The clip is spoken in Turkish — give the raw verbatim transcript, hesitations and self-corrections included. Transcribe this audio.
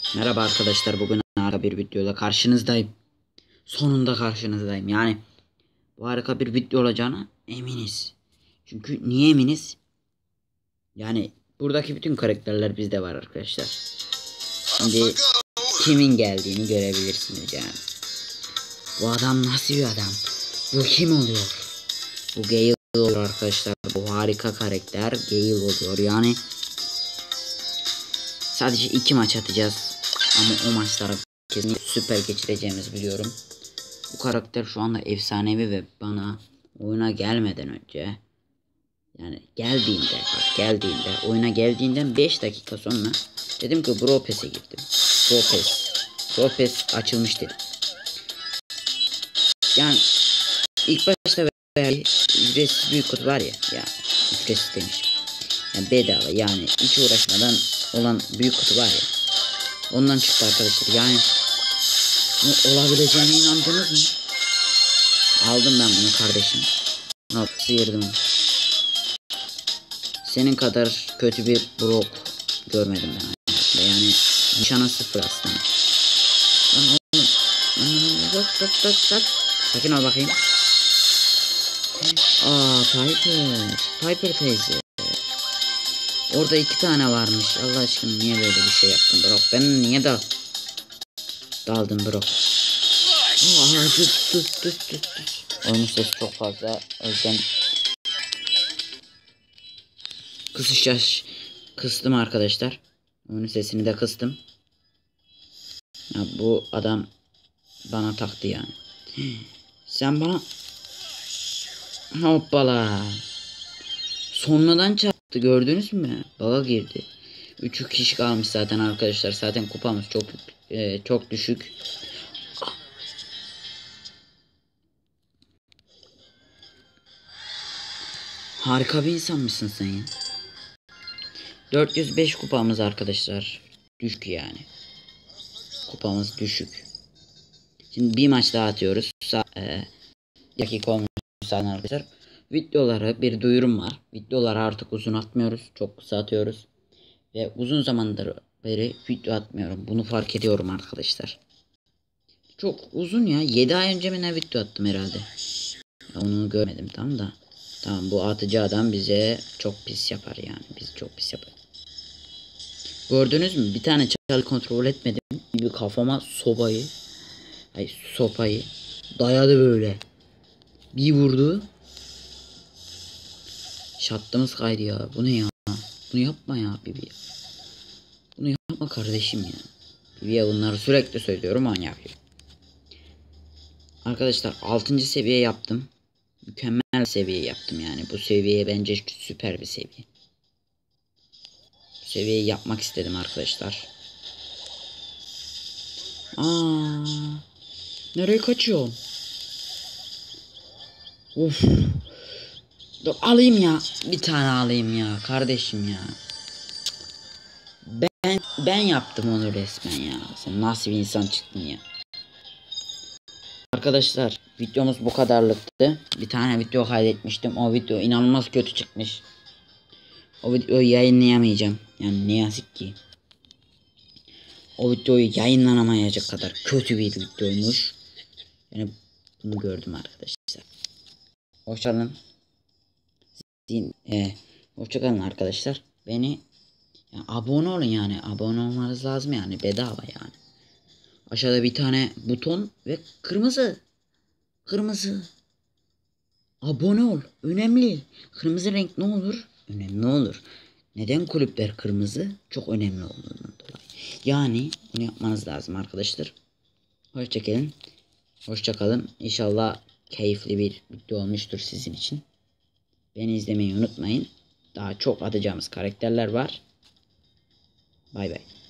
Merhaba arkadaşlar, bugün harika bir videoda karşınızdayım. Sonunda karşınızdayım. Yani bu harika bir video olacağına eminiz. Çünkü niye eminiz? Yani buradaki bütün karakterler bizde var arkadaşlar. Şimdi kimin geldiğini görebilirsiniz yani. Bu adam nasıl bir adam? Bu kim oluyor? Bu Gale oluyor arkadaşlar. Bu harika karakter Gale oluyor. Yani sadece iki maç atacağız. Ama o maçlara kesinlikle süper geçireceğimizi biliyorum. Bu karakter şu anda efsanevi ve bana oyuna gelmeden önce, yani geldiğinde bak geldiğinde oyuna geldiğinden beş dakika sonra dedim ki Brawl Pass'e girdim. Brawl Pass. Brawl Pass açılmış dedim. Yani ilk başta ücretsiz büyük kutu var ya, ya ücretsiz demişim. Yani bedava, yani hiç uğraşmadan olan büyük kutu var ya. Ondan çıktı arkadaşlar. Yani olabileceğine inandınız mı? Aldım ben bunu kardeşim. Al, sıyırdım. Senin kadar kötü bir Brock görmedim ben hayatımda. Yani nişanı sıfır aslında. Lan oğlum. Bak bak bak bak. Sakin ol bakayım. Aa, Piper. Piper teyze. Orada iki tane varmış. Allah aşkına niye böyle bir şey yaptın Brock? Ben niye da daldım Brock? Aa, dur dur dur dur. Oyunun sesi çok fazla. O yüzden kısış yaş kıstım arkadaşlar. Oyunun sesini de kıstım. Ya bu adam bana taktı yani. Sen bana hoppala. Sonradan çarptı, gördünüz mü? Baga girdi. üç kişi kalmış zaten arkadaşlar. Zaten kupamız çok e, çok düşük. Harika bir insan mısın sen ya? dört yüz beş kupamız arkadaşlar. Düşük yani. Kupamız düşük. Şimdi bir maç daha atıyoruz. Sa e, dakika olmuş arkadaşlar. Videolara bir duyurum var. Videoları artık uzun atmıyoruz. Çok kısa atıyoruz. Ve uzun zamandır beri video atmıyorum. Bunu fark ediyorum arkadaşlar. Çok uzun ya. yedi ay önce mi ne video attım herhalde. Ya onu görmedim tam da. Tamam, bu atıcı adam bize çok pis yapar yani. Bizi çok pis yapar. Gördünüz mü? Bir tane çal kontrol etmedim. Bir kafama sobayı. Ay sopayı. Dayadı böyle. Bir vurdu. Şattımız kaydı ya. Bu ne ya? Bunu yapma ya Bibi. Bunu yapma kardeşim ya. Bibi'ye bunları sürekli söylüyorum, manyak. Arkadaşlar altıncı seviye yaptım. Mükemmel seviye yaptım yani. Bu seviye bence süper bir seviye. Bu seviyeyi yapmak istedim arkadaşlar. Aa, nereye kaçıyor? Of. Dur alayım ya. Bir tane alayım ya kardeşim ya. Ben ben yaptım onu resmen ya. Sen nasıl bir insan çıktın ya? Arkadaşlar videomuz bu kadarlıktı. Bir tane video kaydetmiştim. O video inanılmaz kötü çıkmış. O videoyu yayınlayamayacağım. Yani ne yazık ki. O videoyu yayınlanamayacak kadar kötü bir videoymuş. Yani bunu gördüm arkadaşlar. Hoşçakalın. Ee, hoşçakalın arkadaşlar. Beni yani abone olun yani. Abone olmanız lazım yani. Bedava yani. Aşağıda bir tane buton ve kırmızı. Kırmızı. Abone ol. Önemli. Kırmızı renk ne olur? Önemli olur. Neden kulüpler kırmızı? Çok önemli olduğundan dolayı. Yani bunu yapmanız lazım arkadaşlar. Hoşçakalın. Hoşçakalın. İnşallah keyifli bir video olmuştur sizin için. Beni izlemeyi unutmayın. Daha çok atacağımız karakterler var. Bay bay.